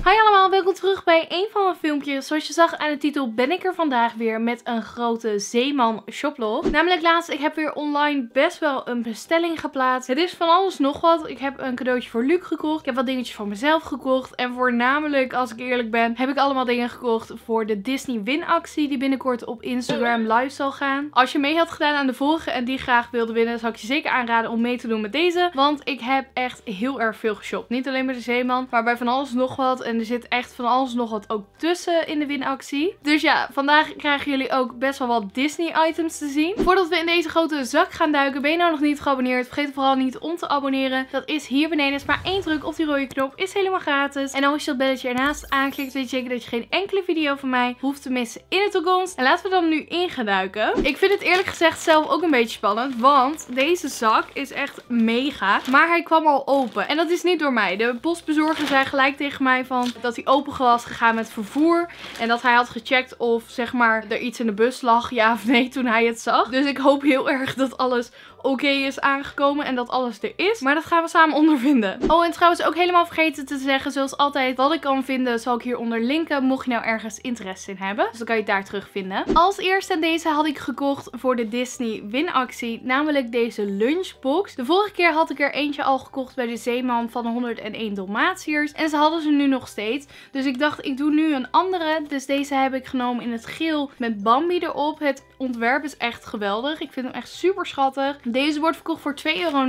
Hi allemaal, welkom terug bij een van mijn filmpjes. Zoals je zag aan de titel ben ik er vandaag weer met een grote Zeeman shoplog. Namelijk laatst, ik heb weer online best wel een bestelling geplaatst. Het is van alles nog wat. Ik heb een cadeautje voor Luc gekocht. Ik heb wat dingetjes voor mezelf gekocht. En voornamelijk, als ik eerlijk ben, heb ik allemaal dingen gekocht voor de Disney winactie die binnenkort op Instagram live zal gaan. Als je mee had gedaan aan de vorige en die graag wilde winnen, zou ik je zeker aanraden om mee te doen met deze. Want ik heb echt heel erg veel geshopt. Niet alleen bij de Zeeman, maar bij van alles nog wat. En er zit echt van alles nog wat ook tussen in de winactie. Dus ja, vandaag krijgen jullie ook best wel wat Disney items te zien. Voordat we in deze grote zak gaan duiken, ben je nou nog niet geabonneerd? Vergeet vooral niet om te abonneren. Dat is hier beneden. Is maar één druk op die rode knop. Is helemaal gratis. En als je dat belletje ernaast aanklikt, weet je zeker dat je geen enkele video van mij hoeft te missen in de toekomst. En laten we dan nu in gaan duiken. Ik vind het eerlijk gezegd zelf ook een beetje spannend. Want deze zak is echt mega. Maar hij kwam al open. En dat is niet door mij. De postbezorger zei gelijk tegen mij van dat hij open was gegaan met vervoer. En dat hij had gecheckt of zeg maar er iets in de bus lag, ja of nee, toen hij het zag. Dus ik hoop heel erg dat alles oké is aangekomen en dat alles er is. Maar dat gaan we samen ondervinden. Oh, en trouwens ook helemaal vergeten te zeggen, zoals altijd, wat ik kan vinden zal ik hieronder linken, mocht je nou ergens interesse in hebben. Dus dan kan je het daar terugvinden. Als eerste deze had ik gekocht voor de Disney winactie, namelijk deze lunchbox. De vorige keer had ik er eentje al gekocht bij de Zeeman van 101 Dalmatiërs. En ze hadden ze nu nog steeds. Dus ik dacht, ik doe nu een andere. Dus deze heb ik genomen in het geel met Bambi erop. Het ontwerp is echt geweldig. Ik vind hem echt super schattig. Deze wordt verkocht voor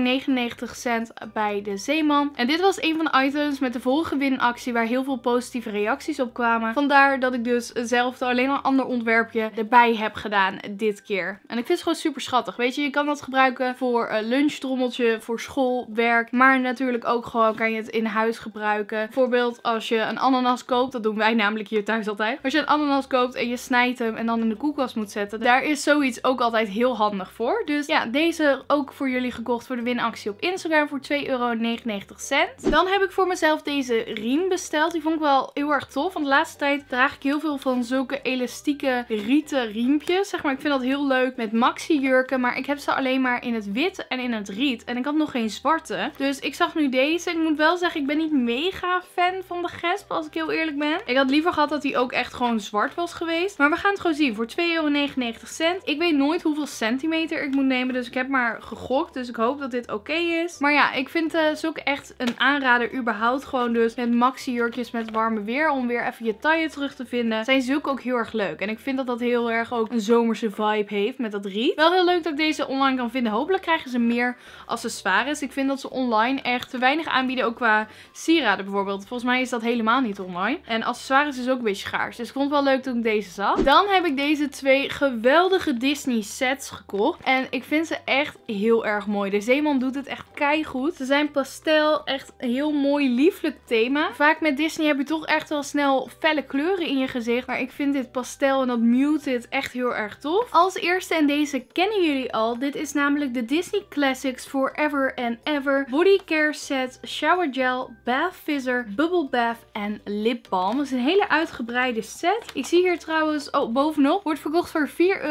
€2,99 bij de Zeeman. En dit was een van de items met de vorige winactie waar heel veel positieve reacties op kwamen. Vandaar dat ik dus hetzelfde, alleen een ander ontwerpje erbij heb gedaan dit keer. En ik vind het gewoon super schattig. Weet je, je kan dat gebruiken voor een lunchtrommeltje, voor school, werk. Maar natuurlijk ook gewoon kan je het in huis gebruiken. Bijvoorbeeld als je een ananas koopt. Dat doen wij namelijk hier thuis altijd. Als je een ananas koopt en je snijdt hem en dan in de koelkast moet zetten. Daar is zoiets ook altijd heel handig voor. Dus ja, deze ook voor jullie gekocht voor de winactie op Instagram voor €2,99. Dan heb ik voor mezelf deze riem besteld. Die vond ik wel heel erg tof. Want de laatste tijd draag ik heel veel van zulke elastieke rieten riempjes. Zeg maar, ik vind dat heel leuk met maxi jurken. Maar ik heb ze alleen maar in het wit en in het riet. En ik had nog geen zwarte. Dus ik zag nu deze. Ik moet wel zeggen, ik ben niet mega fan van de gesp, als ik heel eerlijk ben. Ik had liever gehad dat die ook echt gewoon zwart was geweest. Maar we gaan het gewoon zien voor €2,99. Ik weet nooit hoeveel centimeter ik moet nemen. Dus ik heb maar gegokt. Dus ik hoop dat dit oké is. Maar ja, ik vind ze ook echt een aanrader überhaupt. Gewoon dus met maxi jurkjes met warme weer. Om weer even je taille terug te vinden. Zijn zulke ook heel erg leuk. En ik vind dat dat heel erg ook een zomerse vibe heeft met dat riet. Wel heel leuk dat ik deze online kan vinden. Hopelijk krijgen ze meer accessoires. Ik vind dat ze online echt te weinig aanbieden. Ook qua sieraden bijvoorbeeld. Volgens mij is dat helemaal niet online. En accessoires is ook een beetje schaars. Dus ik vond het wel leuk toen ik deze zag. Dan heb ik deze twee geweldige Disney sets gekocht. En ik vind ze echt heel erg mooi. De Zeeman doet het echt keigoed. Ze zijn pastel. Echt een heel mooi lieflijk thema. Vaak met Disney heb je toch echt wel snel felle kleuren in je gezicht. Maar ik vind dit pastel en dat muted echt heel erg tof. Als eerste, en deze kennen jullie al. Dit is namelijk de Disney Classics Forever and Ever Body Care Set Shower Gel, Bath Fizzer, Bubble Bath en Lip Balm. Dat is een hele uitgebreide set. Ik zie hier trouwens, oh, bovenop wordt verkocht voor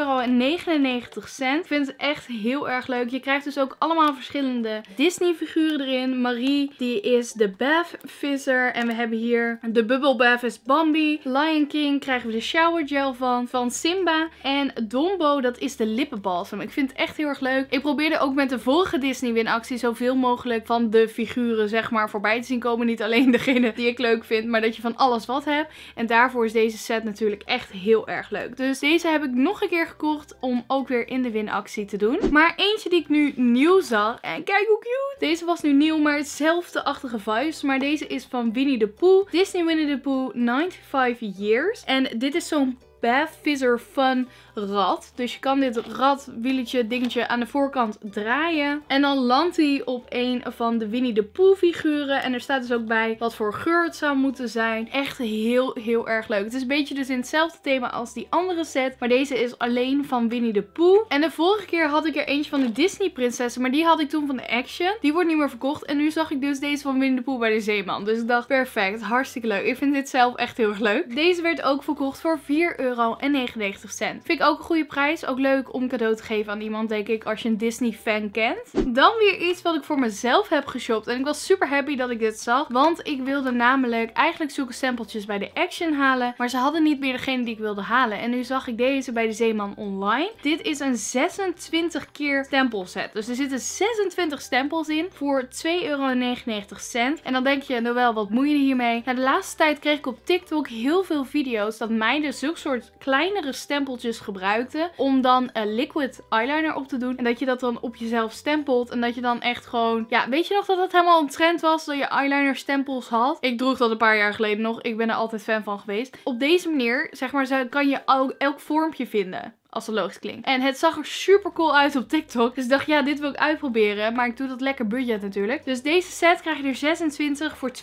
€4,99. Ik vind het echt heel erg leuk. Je krijgt dus ook allemaal verschillende Disney figuren erin. Marie, die is de Bath Fizzer. En we hebben hier de Bubble Bath is Bambi. Lion King krijgen we de Shower Gel van Simba. En Dumbo, dat is de lippenbalsem. Ik vind het echt heel erg leuk. Ik probeerde ook met de vorige Disney winactie zoveel mogelijk van de figuren zeg maar voorbij te zien komen. Niet alleen degene die ik leuk vind, maar dat je van alles wat hebt. En daarvoor is deze set natuurlijk echt heel erg leuk. Dus deze heb ik nog een keer gekocht om ook weer in de winactie te doen. Maar eentje die ik nu nieuw zag. En kijk hoe cute. Deze was nu nieuw, maar hetzelfde-achtige vibes. Maar deze is van Winnie the Pooh. Disney Winnie the Pooh 95 Years. En dit is zo'n Bath Fizzer Fun rad. Dus je kan dit radwieltje dingetje aan de voorkant draaien. En dan landt hij op een van de Winnie the Pooh figuren. En er staat dus ook bij wat voor geur het zou moeten zijn. Echt heel erg leuk. Het is een beetje dus in hetzelfde thema als die andere set. Maar deze is alleen van Winnie the Pooh. En de vorige keer had ik er eentje van de Disney prinsessen. Maar die had ik toen van de Action. Die wordt niet meer verkocht. En nu zag ik dus deze van Winnie the Pooh bij de Zeeman. Dus ik dacht perfect. Hartstikke leuk. Ik vind dit zelf echt heel erg leuk. Deze werd ook verkocht voor €4,99. €2,99. Vind ik ook een goede prijs. Ook leuk om cadeau te geven aan iemand, denk ik, als je een Disney fan kent. Dan weer iets wat ik voor mezelf heb geshopt. En ik was super happy dat ik dit zag. Want ik wilde namelijk eigenlijk zulke stempeltjes bij de Action halen. Maar ze hadden niet meer degene die ik wilde halen. En nu zag ik deze bij de Zeeman online. Dit is een 26 keer stempelset. Dus er zitten 26 stempels in voor €2,99. En dan denk je, nou wel, wat moet je hiermee? Nou, de laatste tijd kreeg ik op TikTok heel veel video's dat meiden zulke soort kleinere stempeltjes gebruikten om dan een liquid eyeliner op te doen. En dat je dat dan op jezelf stempelt. En dat je dan echt gewoon... Ja, weet je nog dat het helemaal een trend was dat je eyeliner stempels had? Ik droeg dat een paar jaar geleden nog. Ik ben er altijd fan van geweest. Op deze manier, zeg maar, kan je elk vormpje vinden. Als het logisch klinkt. En het zag er super cool uit op TikTok. Dus ik dacht, ja, dit wil ik uitproberen. Maar ik doe dat lekker budget natuurlijk. Dus deze set krijg je er 26 voor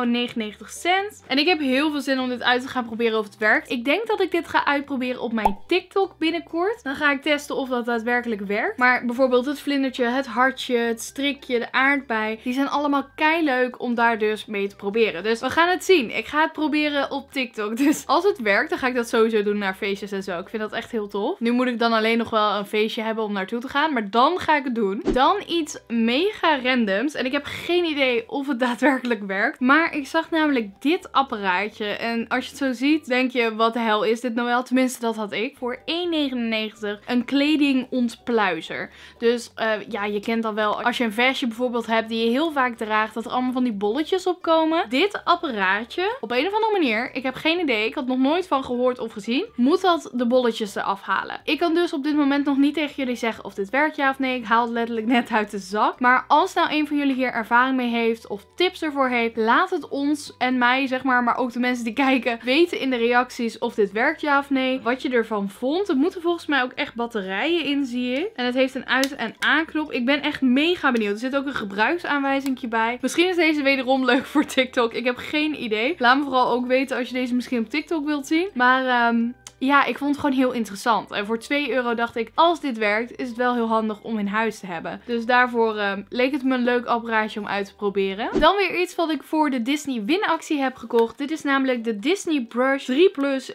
€2,99. En ik heb heel veel zin om dit uit te gaan proberen of het werkt. Ik denk dat ik dit ga uitproberen op mijn TikTok binnenkort. Dan ga ik testen of dat daadwerkelijk werkt. Maar bijvoorbeeld het vlindertje, het hartje, het strikje, de aardbei. Die zijn allemaal keileuk om daar dus mee te proberen. Dus we gaan het zien. Ik ga het proberen op TikTok. Dus als het werkt, dan ga ik dat sowieso doen naar feestjes en zo. Ik vind dat echt heel tof. Nu moet ik dan alleen nog wel een feestje hebben om naartoe te gaan. Maar dan ga ik het doen. Dan iets mega randoms. En ik heb geen idee of het daadwerkelijk werkt. Maar ik zag namelijk dit apparaatje. En als je het zo ziet, denk je, wat de hel is dit nou wel? Tenminste, dat had ik. Voor €1,99 een kledingontpluizer. Dus ja, je kent dan wel. Als je een vestje bijvoorbeeld hebt die je heel vaak draagt. Dat er allemaal van die bolletjes op komen. Dit apparaatje, op een of andere manier. Ik heb geen idee. Ik had nog nooit van gehoord of gezien. Moet dat de bolletjes eraf halen. Ik kan dus op dit moment nog niet tegen jullie zeggen of dit werkt ja of nee. Ik haal het letterlijk net uit de zak. Maar als nou een van jullie hier ervaring mee heeft of tips ervoor heeft, laat het ons en mij, zeg maar ook de mensen die kijken, weten in de reacties of dit werkt ja of nee. Wat je ervan vond. Er moeten volgens mij ook echt batterijen in, zie ik. En het heeft een uit- en aanknop. Ik ben echt mega benieuwd. Er zit ook een gebruiksaanwijzing bij. Misschien is deze wederom leuk voor TikTok. Ik heb geen idee. Laat me vooral ook weten als je deze misschien op TikTok wilt zien. Maar ja, ik vond het gewoon heel interessant. En voor €2 dacht ik, als dit werkt, is het wel heel handig om in huis te hebben. Dus daarvoor leek het me een leuk apparaatje om uit te proberen. Dan weer iets wat ik voor de Disney winactie heb gekocht. Dit is namelijk de Disney Brush 3 Plus,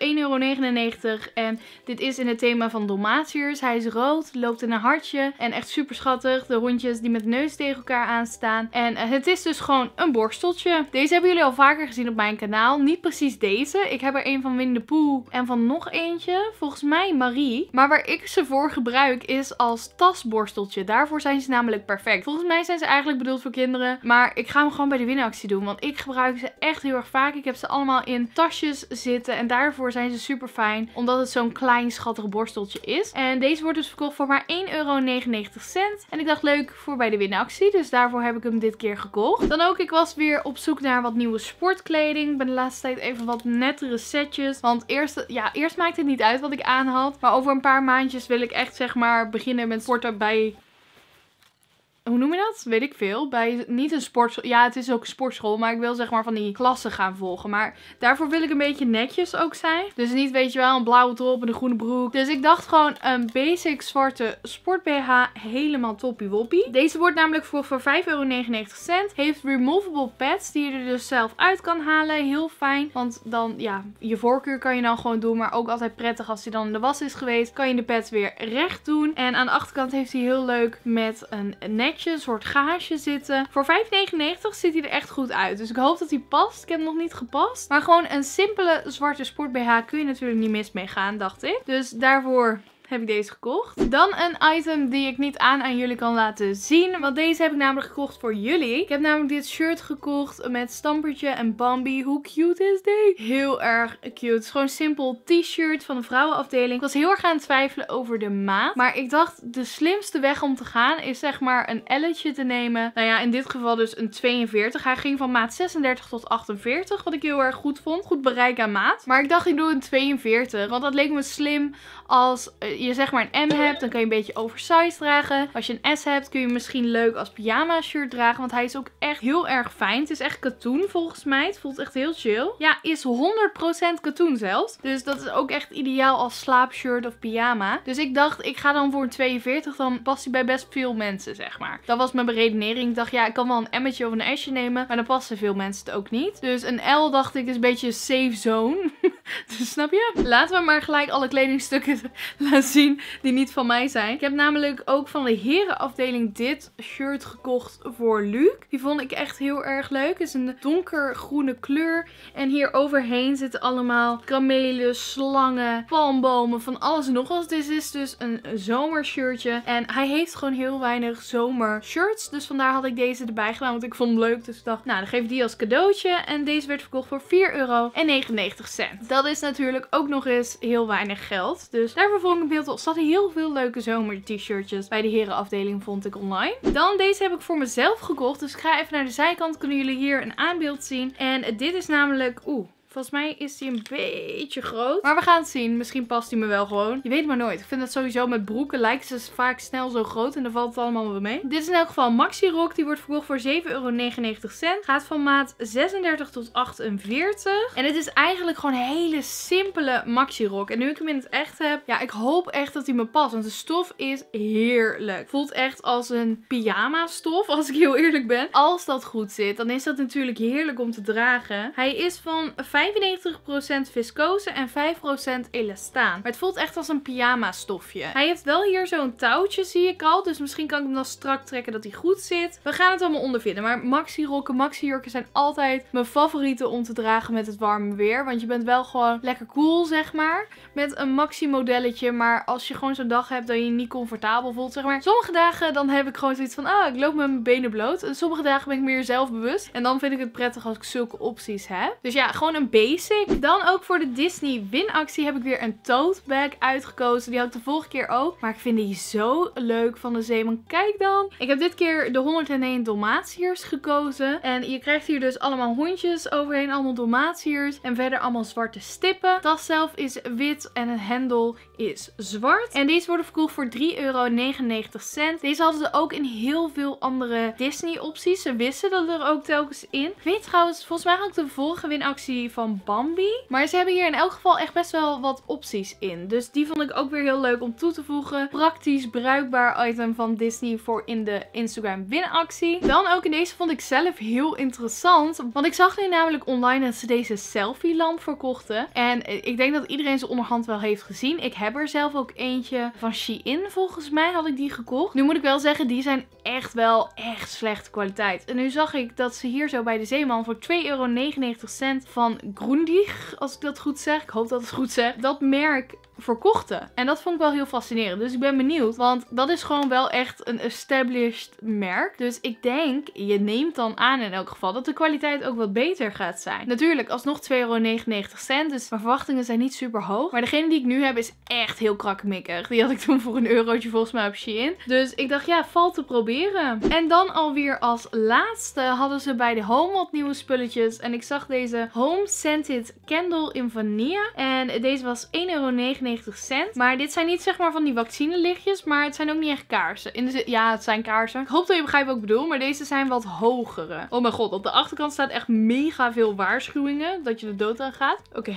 €1,99. En dit is in het thema van Dalmatiërs. Hij is rood, loopt in een hartje. En echt super schattig. De hondjes die met neus tegen elkaar aanstaan. En het is dus gewoon een borsteltje. Deze hebben jullie al vaker gezien op mijn kanaal. Niet precies deze. Ik heb er een van Winnie de Pooh en van nog eentje. Volgens mij Marie. Maar waar ik ze voor gebruik is als tasborsteltje. Daarvoor zijn ze namelijk perfect. Volgens mij zijn ze eigenlijk bedoeld voor kinderen. Maar ik ga hem gewoon bij de winactie doen. Want ik gebruik ze echt heel erg vaak. Ik heb ze allemaal in tasjes zitten. En daarvoor zijn ze super fijn. Omdat het zo'n klein schattig borsteltje is. En deze wordt dus verkocht voor maar €1,99. En ik dacht leuk voor bij de winactie. Dus daarvoor heb ik hem dit keer gekocht. Dan ook, ik was weer op zoek naar wat nieuwe sportkleding. Ik ben de laatste tijd even wat nettere setjes. Want eerst maakte het niet uit wat ik aan had. Maar over een paar maandjes wil ik echt, zeg maar, beginnen met sporten bij... Hoe noem je dat? Weet ik veel. Bij niet een sportschool. Ja, het is ook een sportschool. Maar ik wil, zeg maar, van die klassen gaan volgen. Maar daarvoor wil ik een beetje netjes ook zijn. Dus niet, weet je wel, een blauwe top en een groene broek. Dus ik dacht gewoon een basic zwarte sport BH. Helemaal toppie woppie. Deze wordt namelijk voor €5,99. Heeft removable pads die je er dus zelf uit kan halen. Heel fijn. Want dan, ja, je voorkeur kan je dan gewoon doen. Maar ook altijd prettig als hij dan in de was is geweest. Kan je de pads weer recht doen. En aan de achterkant heeft hij heel leuk met een netje, een soort gaasje zitten. Voor €5,99 ziet hij er echt goed uit. Dus ik hoop dat hij past. Ik heb hem nog niet gepast. Maar gewoon een simpele zwarte sport BH kun je natuurlijk niet mis mee gaan, dacht ik. Dus daarvoor heb ik deze gekocht. Dan een item die ik niet aan jullie kan laten zien. Want deze heb ik namelijk gekocht voor jullie. Ik heb namelijk dit shirt gekocht met stampertje en Bambi. Hoe cute is die? Heel erg cute. Het is gewoon een simpel t-shirt van de vrouwenafdeling. Ik was heel erg aan het twijfelen over de maat. Maar ik dacht, de slimste weg om te gaan is, zeg maar, een L'tje te nemen. Nou ja, in dit geval dus een 42. Hij ging van maat 36 tot 48. Wat ik heel erg goed vond. Goed bereik aan maat. Maar ik dacht, ik doe een 42. Want dat leek me slim als... je zeg maar een M hebt, dan kan je een beetje oversized dragen. Als je een S hebt, kun je misschien leuk als pyjama shirt dragen. Want hij is ook echt heel erg fijn. Het is echt katoen volgens mij. Het voelt echt heel chill. Ja, is 100% katoen zelfs. Dus dat is ook echt ideaal als slaapshirt of pyjama. Dus ik dacht, ik ga dan voor een 42. Dan past hij bij best veel mensen, zeg maar. Dat was mijn beredenering. Ik dacht, ja, ik kan wel een M'tje of een S'je nemen. Maar dan passen veel mensen het ook niet. Dus een L dacht ik is een beetje een safe zone. Dus snap je? Laten we maar gelijk alle kledingstukken laten zien die niet van mij zijn. Ik heb namelijk ook van de herenafdeling dit shirt gekocht voor Luc. Die vond ik echt heel erg leuk. Het is een donkergroene kleur. En hier overheen zitten allemaal kamelen, slangen, palmbomen, van alles en nog wat. Dit is dus een zomershirtje. En hij heeft gewoon heel weinig zomershirts. Dus vandaar had ik deze erbij gedaan. Want ik vond hem leuk. Dus ik dacht, nou dan geef ik die als cadeautje. En deze werd verkocht voor €4,99. Dat is natuurlijk ook nog eens heel weinig geld. Dus daarvoor vond ik hem heel tof. Er zaten heel veel leuke zomer t-shirtjes bij de herenafdeling, vond ik online. Dan deze heb ik voor mezelf gekocht. Dus ik ga even naar de zijkant. Kunnen jullie hier een aanbeeld zien. En dit is namelijk... Volgens mij is die een beetje groot. Maar we gaan het zien. Misschien past die me wel gewoon. Je weet maar nooit. Ik vind dat sowieso met broeken lijken ze vaak snel zo groot. En dan valt het allemaal weer mee. Dit is in elk geval een maxi rok. Die wordt verkocht voor €7,99. Gaat van maat 36 tot 48. En het is eigenlijk gewoon een hele simpele maxi rok. En nu ik hem in het echt heb. Ja, ik hoop echt dat hij me past. Want de stof is heerlijk. Voelt echt als een pyjama stof. Als ik heel eerlijk ben. Als dat goed zit. Dan is dat natuurlijk heerlijk om te dragen. Hij is van 95% viscose en 5% elastaan. Maar het voelt echt als een pyjama stofje. Hij heeft wel hier zo'n touwtje, zie ik al. Dus misschien kan ik hem dan strak trekken dat hij goed zit. We gaan het allemaal ondervinden. Maar maxi rokken, maxi jurken zijn altijd mijn favorieten om te dragen met het warme weer. Want je bent wel gewoon lekker cool, zeg maar. Met een maxi modelletje. Maar als je gewoon zo'n dag hebt dat je je niet comfortabel voelt, zeg maar. Sommige dagen dan heb ik gewoon zoiets van, ik loop met mijn benen bloot. En sommige dagen ben ik meer zelfbewust. En dan vind ik het prettig als ik zulke opties heb. Dus ja, gewoon een basic. Dan ook voor de Disney winactie heb ik weer een tote bag uitgekozen. Die had ik de vorige keer ook. Maar ik vind die zo leuk van de Zeeman. Kijk dan. Ik heb dit keer de 101 Dalmatiërs gekozen. En je krijgt hier dus allemaal hondjes overheen. Allemaal Dalmatiërs. En verder allemaal zwarte stippen. De tas zelf is wit en het hendel is zwart. En deze worden verkocht voor €3,99. Deze hadden ze ook in heel veel andere Disney opties. Ze wisten dat er ook telkens in. Ik weet trouwens, volgens mij had ik de vorige winactie van Bambi. Maar ze hebben hier in elk geval echt best wel wat opties in. Dus die vond ik ook weer heel leuk om toe te voegen. Praktisch bruikbaar item van Disney voor in de Instagram winactie. Dan ook in deze vond ik zelf heel interessant. Want ik zag nu namelijk online dat ze deze selfie lamp verkochten. En ik denk dat iedereen ze onderhand wel heeft gezien. Ik heb er zelf ook eentje van Shein, volgens mij had ik die gekocht. Nu moet ik wel zeggen, die zijn echt wel echt slechte kwaliteit. En nu zag ik dat ze hier zo bij de Zeeman voor €2,99 van Grundig, als ik dat goed zeg. Ik hoop dat het goed zeg. Dat merk verkochten. En dat vond ik wel heel fascinerend. Dus ik ben benieuwd. Want dat is gewoon wel echt een established merk. Dus ik denk, je neemt dan aan in elk geval dat de kwaliteit ook wat beter gaat zijn. Natuurlijk, alsnog €2,99. Dus mijn verwachtingen zijn niet super hoog. Maar degene die ik nu heb is echt heel krakkemikkig. Die had ik toen voor €1 volgens mij op Shein. Dus ik dacht, ja, valt te proberen. En dan alweer als laatste hadden ze bij de Home wat nieuwe spulletjes. En ik zag deze Home Scented Candle in vanille. En deze was €1,99. Maar dit zijn niet zeg maar van die vaccinelichtjes, maar het zijn ook niet echt kaarsen. Ja, het zijn kaarsen. Ik hoop dat je begrijpt wat ik bedoel, maar deze zijn wat hogere. Oh mijn god, op de achterkant staat echt mega veel waarschuwingen dat je er dood aan gaat. Oké.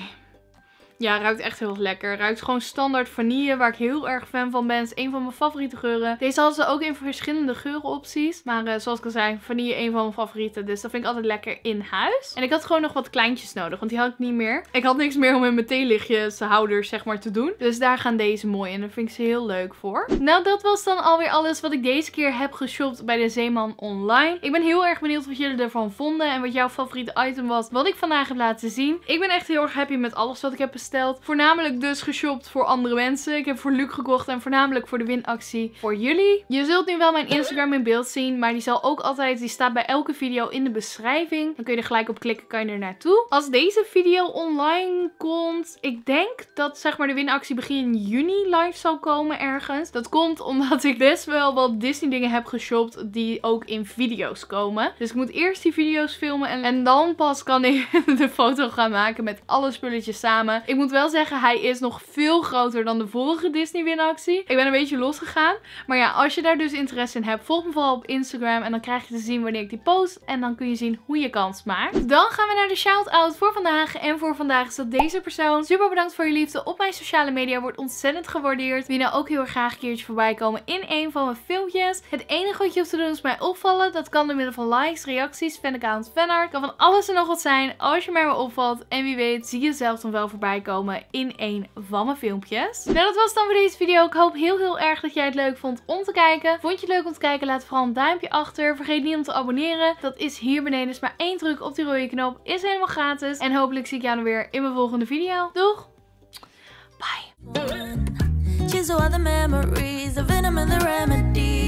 Ja, ruikt echt heel lekker. Ruikt gewoon standaard vanille, waar ik heel erg fan van ben. Het is een van mijn favoriete geuren. Deze hadden ze ook in verschillende geurenopties. Maar zoals ik al zei, vanille een van mijn favorieten. Dus dat vind ik altijd lekker in huis. En ik had gewoon nog wat kleintjes nodig, want die had ik niet meer. Ik had niks meer om in mijn theelichtjes houders zeg maar te doen. Dus daar gaan deze mooi in. Daar vind ik ze heel leuk voor. Nou, dat was dan alweer alles wat ik deze keer heb geshopt bij de Zeeman online. Ik ben heel erg benieuwd wat jullie ervan vonden. En wat jouw favoriete item was, wat ik vandaag heb laten zien. Ik ben echt heel erg happy met alles wat ik heb besteld. Voornamelijk dus geshopt voor andere mensen. Ik heb voor Luc gekocht en voornamelijk voor de winactie voor jullie. Je zult nu wel mijn Instagram in beeld zien, maar die zal ook altijd, die staat bij elke video in de beschrijving. Dan kun je er gelijk op klikken, kan je er naartoe. Als deze video online komt, ik denk dat zeg maar de winactie begin juni live zal komen ergens. Dat komt omdat ik best wel wat Disney dingen heb geshopt die ook in video's komen. Dus ik moet eerst die video's filmen en dan pas kan ik de foto gaan maken met alle spulletjes samen. Ik Ik moet wel zeggen, hij is nog veel groter dan de vorige Disney winactie. Ik ben een beetje losgegaan. Maar ja, als je daar dus interesse in hebt, volg me vooral op Instagram. En dan krijg je te zien wanneer ik die post. En dan kun je zien hoe je kans maakt. Dan gaan we naar de shout-out voor vandaag. En voor vandaag is dat deze persoon. Super bedankt voor je liefde op mijn sociale media. Wordt ontzettend gewaardeerd. Wil je nou ook heel erg graag een keertje voorbij komen in een van mijn filmpjes. Het enige wat je hoeft te doen is mij opvallen. Dat kan door middel van likes, reacties, fanaccount, fanart. Kan van alles en nog wat zijn als je mij maar opvalt. En wie weet zie je zelf dan wel voorbij komen in een van mijn filmpjes. Nou, dat was dan voor deze video. Ik hoop heel erg dat jij het leuk vond om te kijken. Vond je het leuk om te kijken? Laat vooral een duimpje achter. Vergeet niet om te abonneren. Dat is hier beneden. Dus maar één druk op die rode knop. Is helemaal gratis. En hopelijk zie ik jou dan weer in mijn volgende video. Doeg! Bye!